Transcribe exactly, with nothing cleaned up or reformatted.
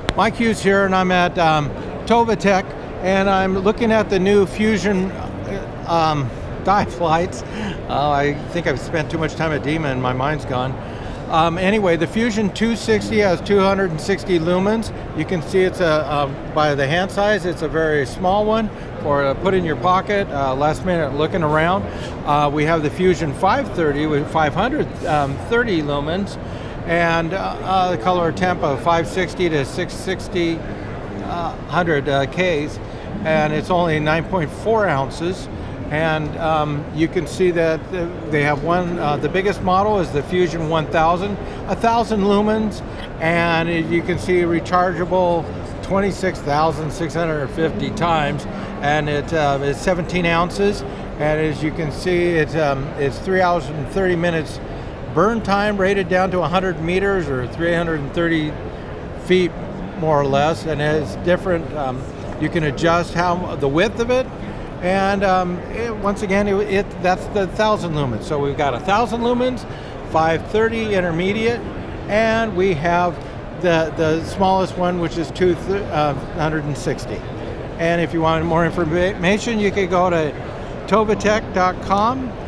Mike Hughes here, and I'm at um, Tovatec, and I'm looking at the new Fusion um, dive lights. Uh, I think I've spent too much time at DEMA and my mind's gone. Um, anyway, the Fusion two sixty has two hundred sixty lumens. You can see it's a, uh, by the hand size, it's a very small one for uh, put in your pocket, uh, last minute looking around. Uh, we have the Fusion five thirty with five hundred thirty lumens, and uh, uh, the color temp of five sixty to six sixty, uh, one hundred uh, Ks, and it's only nine point four ounces. And um, you can see that they have one, uh, the biggest model is the Fusion one thousand, one thousand lumens, and you can see rechargeable twenty-six thousand six hundred fifty times, and it uh, is seventeen ounces, and as you can see, it's, um, it's three hours and thirty minutes burn time, rated down to one hundred meters or three hundred thirty feet more or less, and it has different, um, you can adjust how the width of it. And um, it, once again, it, it that's the one thousand lumens. So we've got one thousand lumens, five thirty intermediate, and we have the, the smallest one, which is two, uh, one hundred sixty. And if you want more information, you could go to tovatec dot com